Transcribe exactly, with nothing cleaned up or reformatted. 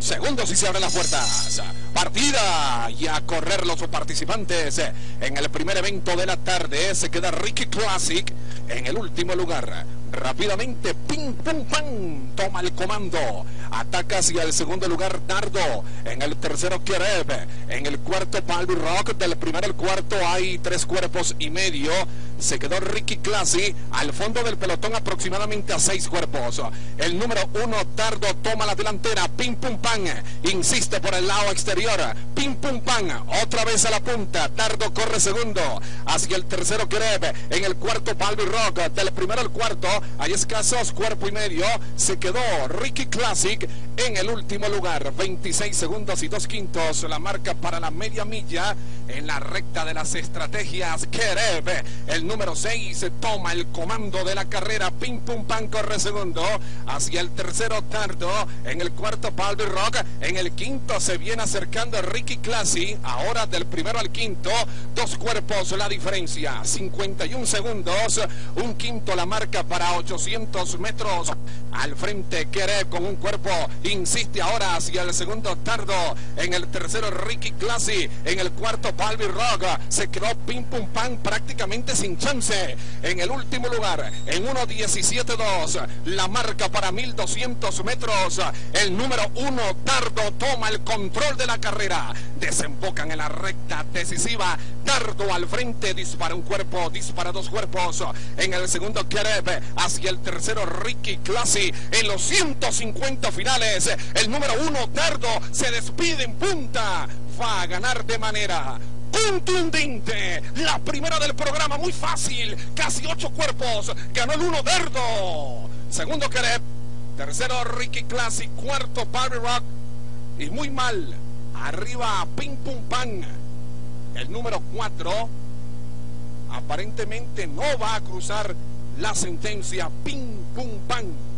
segundos y se abren las puertas. Partida y a correr los participantes en el primer evento de la tarde. Se queda Ricky Classic en el último lugar. Rápidamente, ping, pum, pam, toma el comando. Ataca hacia el segundo lugar Dardo. En el tercero Kereb. En el cuarto Palby Rock. Del primero al cuarto hay tres cuerpos y medio. Se quedó Ricky Classic al fondo del pelotón aproximadamente a seis cuerpos. El número uno Dardo toma la delantera. Ping, pum, pam. Insiste por el lado exterior. Ping, pum, pam. Otra vez a la punta. Dardo corre segundo. Hacia el tercero Kereb. En el cuarto Palby Rock. Del primero al cuarto hay escasos cuerpo y medio. Se quedó Ricky Classic en el último lugar. veintiséis segundos y dos quintos. La marca para la media milla en la recta de las estrategias. Kereb, el número seis, toma el comando de la carrera. Ping, pum, pam, corre segundo. Hacia el tercero Dardo. En el cuarto Palby Rock. En el quinto se viene acercando Ricky Classic. Ahora del primero al quinto, dos cuerpos la diferencia. cincuenta y un segundos. Un quinto la marca para ochocientos metros. Al frente Kereb con un cuerpo. Insiste ahora hacia el segundo Dardo. En el tercero Ricky Classic. En el cuarto Palby Rock. Se quedó ping pum pam prácticamente sin chance. En el último lugar, en uno diecisiete dos, la marca para mil doscientos metros. El número uno Dardo toma el control de la carrera. Desembocan en la recta decisiva. Dardo al frente, dispara un cuerpo, dispara dos cuerpos. En el segundo Kereb, hacia el tercero Ricky Classic. En los ciento cincuenta finales, el número uno Dardo se despide en punta. Va a ganar de manera contundente la primera del programa, muy fácil, casi ocho cuerpos. Ganó el uno Dardo. Segundo Kereb, tercero Ricky Classic, cuarto Palby Rock y muy mal arriba Ping Pum Pam. El número cuatro aparentemente no va a cruzar la sentencia. Ping Pum Pam.